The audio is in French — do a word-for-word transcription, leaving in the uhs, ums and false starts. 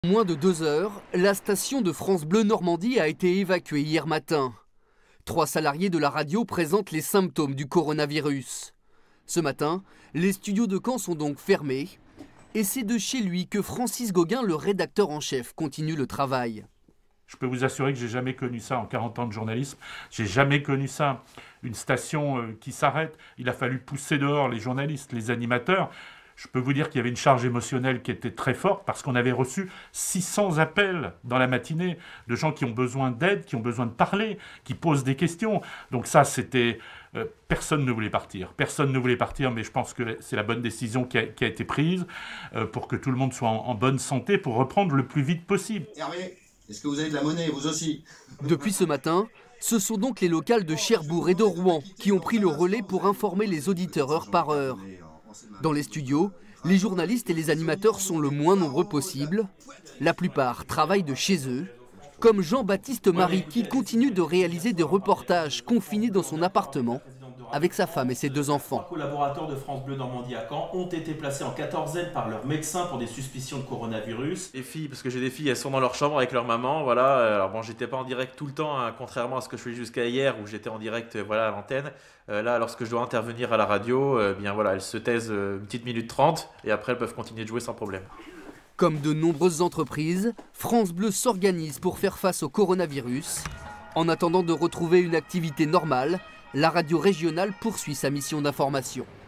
Moins de deux heures, la station de France Bleu Normandie a été évacuée hier matin. Trois salariés de la radio présentent les symptômes du coronavirus. Ce matin, les studios de Caen sont donc fermés. Et c'est de chez lui que Francis Gauguin, le rédacteur en chef, continue le travail. Je peux vous assurer que j'ai jamais connu ça en quarante ans de journalisme. J'ai jamais connu ça. Une station euh, qui s'arrête. Il a fallu pousser dehors les journalistes, les animateurs. Je peux vous dire qu'il y avait une charge émotionnelle qui était très forte parce qu'on avait reçu six cents appels dans la matinée de gens qui ont besoin d'aide, qui ont besoin de parler, qui posent des questions. Donc ça, c'était... Euh, personne ne voulait partir. Personne ne voulait partir, mais je pense que c'est la bonne décision qui a, qui a été prise euh, pour que tout le monde soit en, en bonne santé, pour reprendre le plus vite possible. Hervé, est-ce que vous avez de la monnaie, vous aussi? Depuis ce matin, ce sont donc les locales de Cherbourg et de Rouen qui ont pris le relais pour informer les auditeurs heure par heure. Dans les studios, les journalistes et les animateurs sont le moins nombreux possible. La plupart travaillent de chez eux, comme Jean-Baptiste Marie qui continue de réaliser des reportages confiné dans son appartement avec sa femme et ses deux enfants. Les collaborateurs de France Bleu Normandie à Caen ont été placés en quatorzaine par leur médecin pour des suspicions de coronavirus. Les filles, parce que j'ai des filles, elles sont dans leur chambre avec leur maman, voilà. Alors bon, j'étais pas en direct tout le temps, hein, contrairement à ce que je faisais jusqu'à hier où j'étais en direct, euh, voilà, à l'antenne. Euh, là, lorsque je dois intervenir à la radio, euh, bien voilà, elles se taisent euh, une petite minute trente et après elles peuvent continuer de jouer sans problème. Comme de nombreuses entreprises, France Bleu s'organise pour faire face au coronavirus. En attendant de retrouver une activité normale, la radio régionale poursuit sa mission d'information.